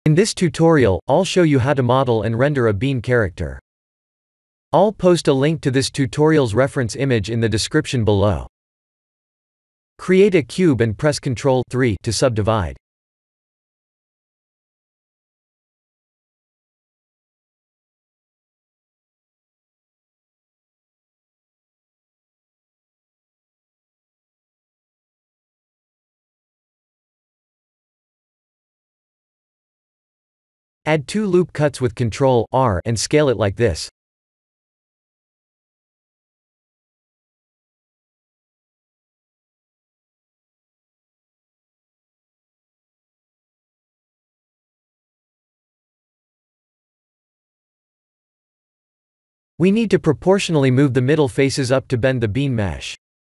In this tutorial, I'll show you how to model and render a bean character. I'll post a link to this tutorial's reference image in the description below. Create a cube and press Ctrl+3 to subdivide. Add 2 loop cuts with Ctrl+R and scale it like this. We need to proportionally move the middle faces up to bend the bean mesh.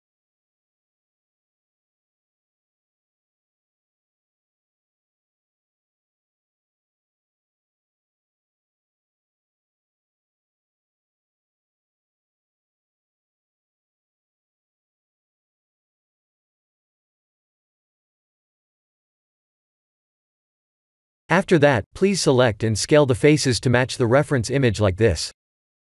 After that, please select and scale the faces to match the reference image like this.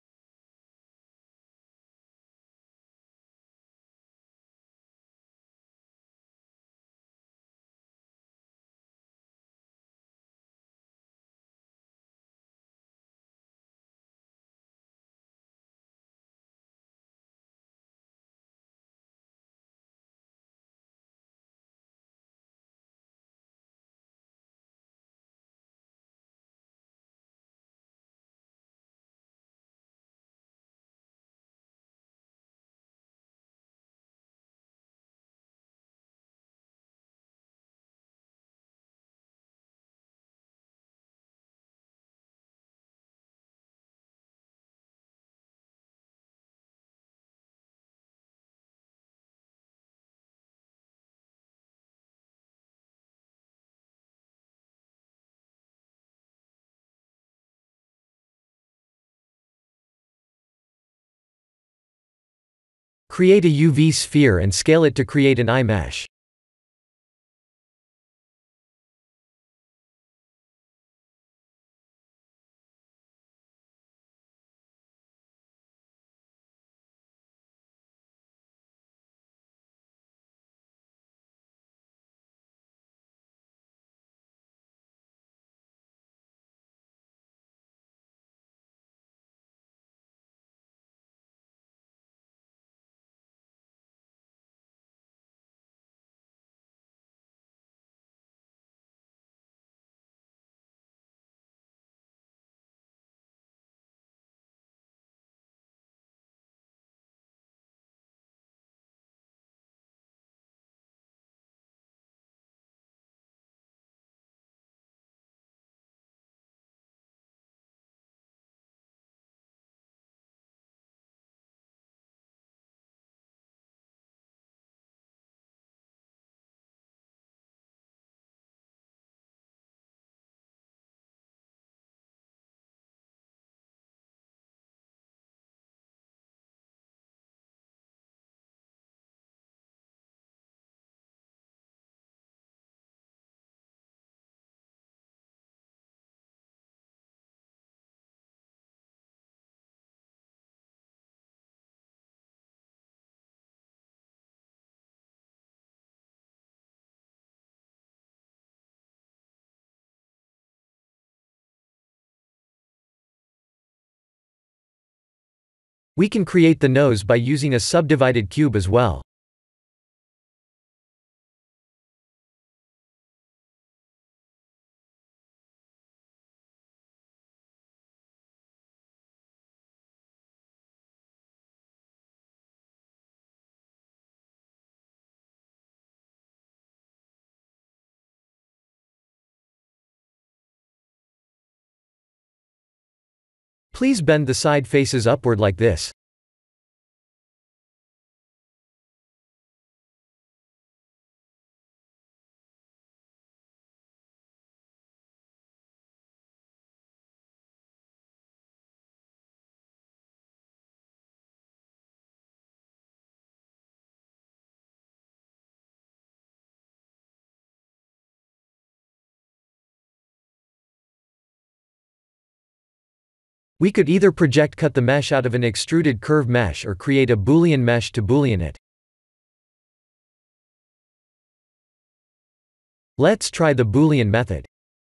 Create a UV sphere and scale it to create an eye mesh. We can create the nose by using a subdivided cube as well. Please bend the side faces upward like this. We could either project cut the mesh out of an extruded curve mesh or create a Boolean mesh to Boolean it. Let's try the Boolean method.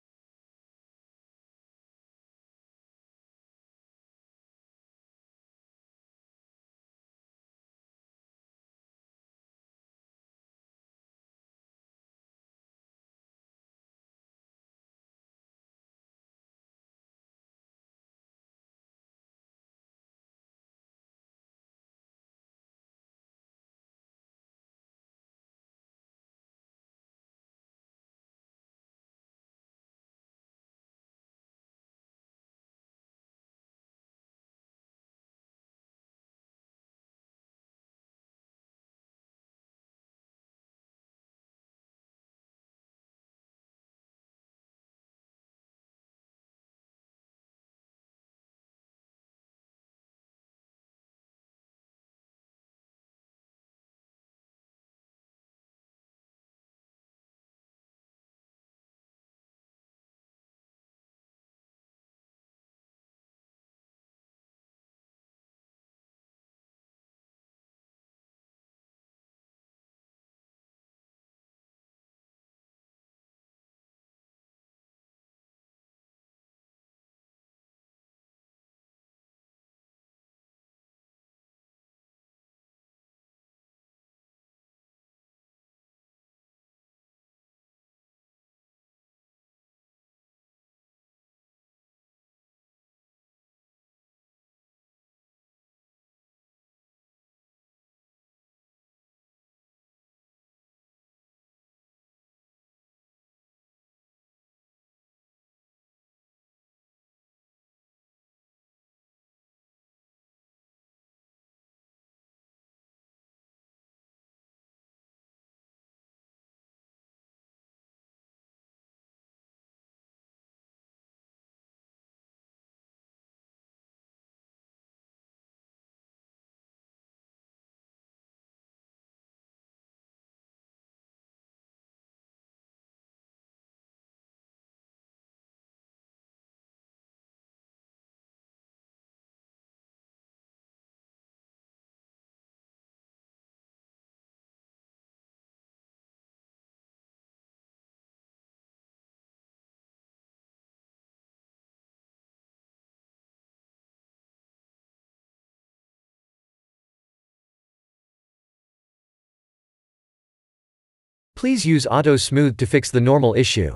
Please use Auto Smooth to fix the normal issue.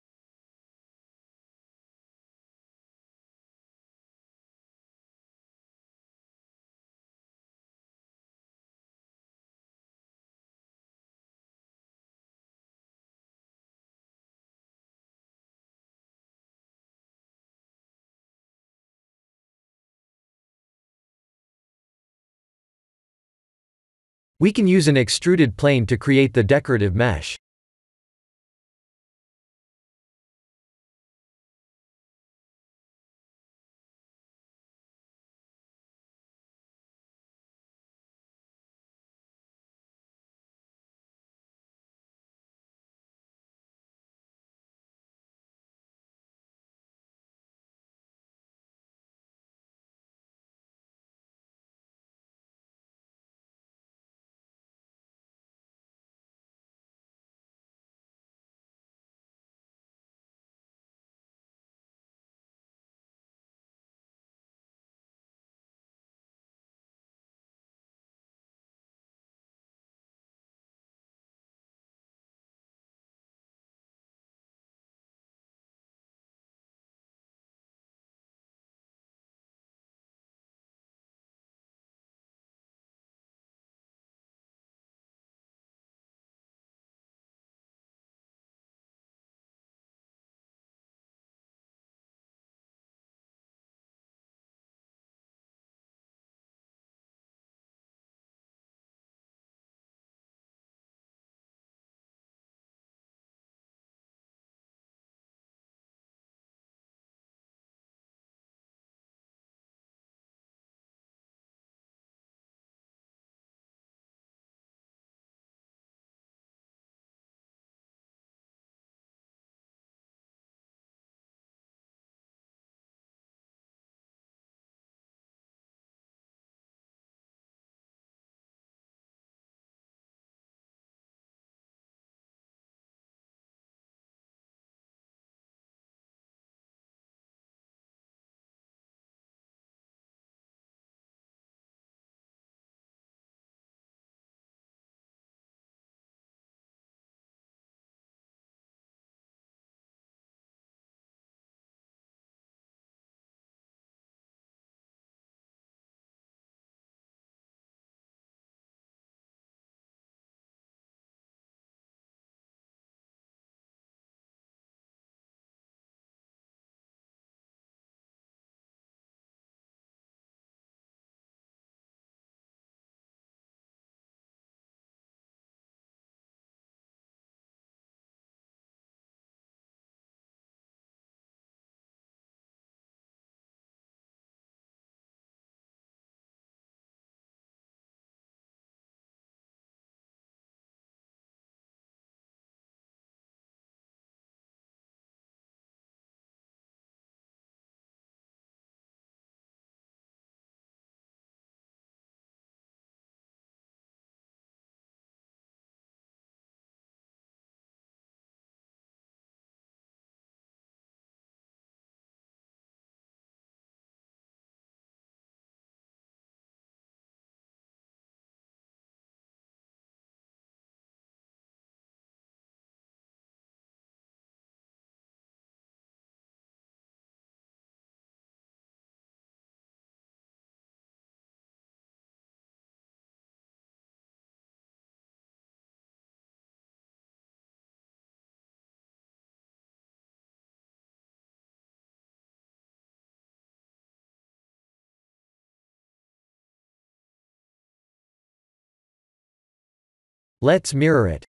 We can use an extruded plane to create the decorative mesh. Let's mirror it.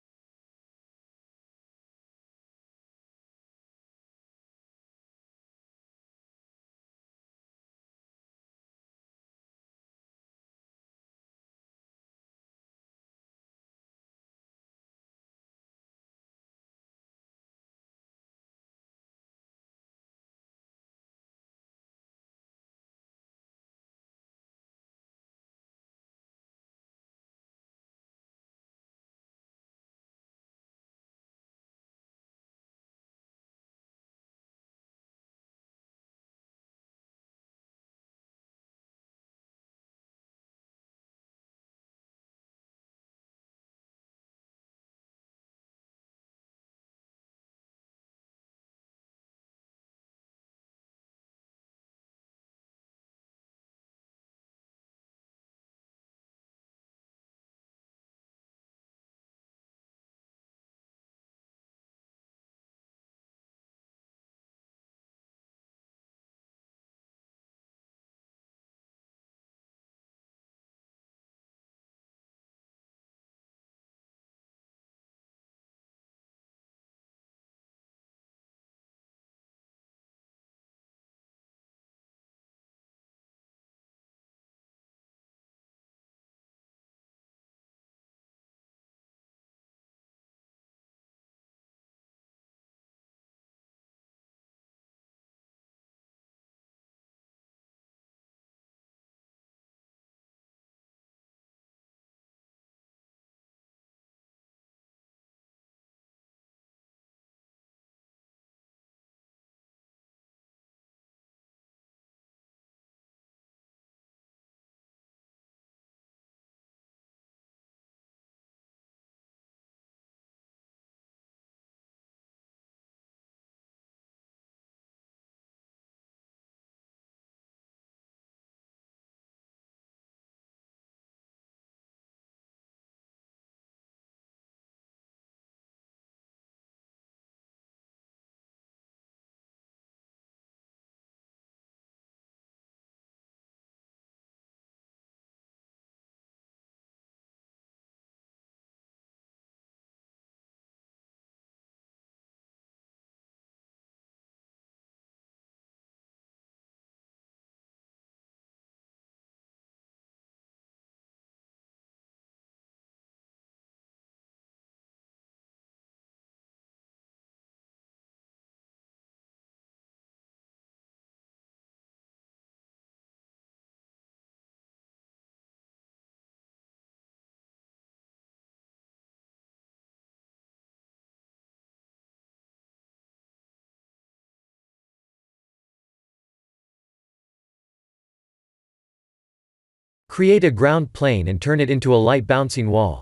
Create a ground plane and turn it into a light bouncing wall.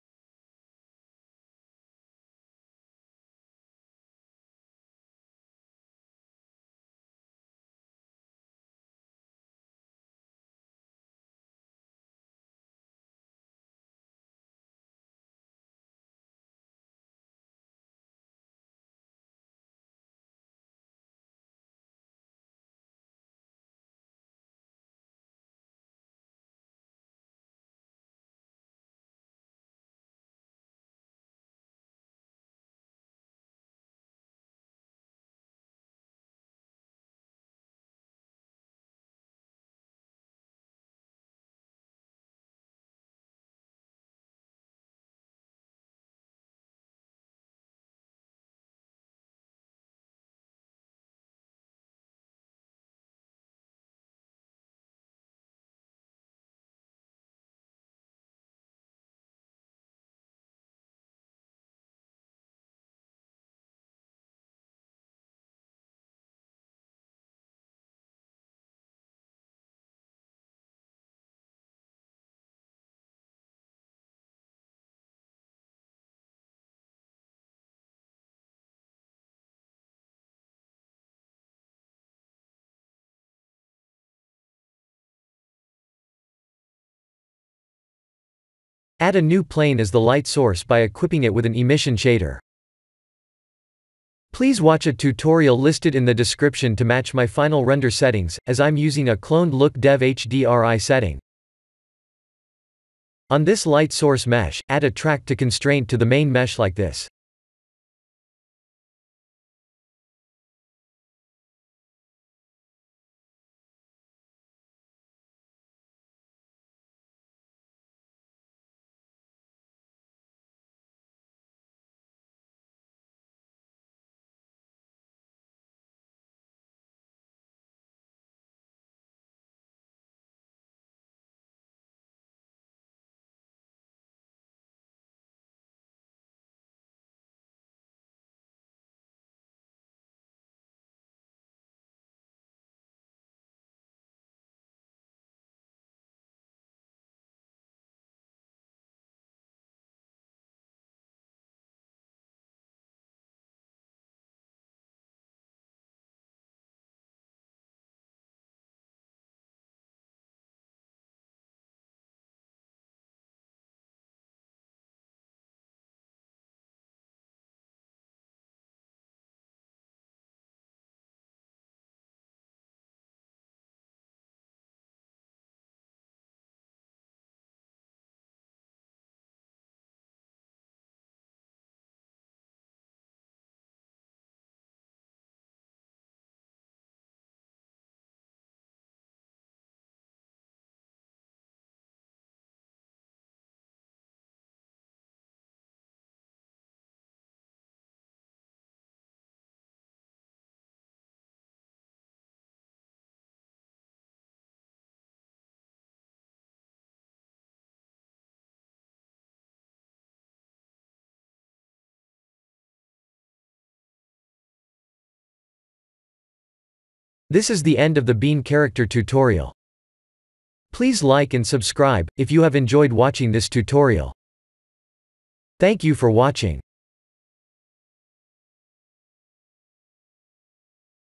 Add a new plane as the light source by equipping it with an emission shader. Please watch a tutorial listed in the description to match my final render settings, as I'm using a cloned look dev HDRI setting. On this light source mesh, add a track to constraint to the main mesh like this. This is the end of the Bean character tutorial. Please like and subscribe if you have enjoyed watching this tutorial. Thank you for watching.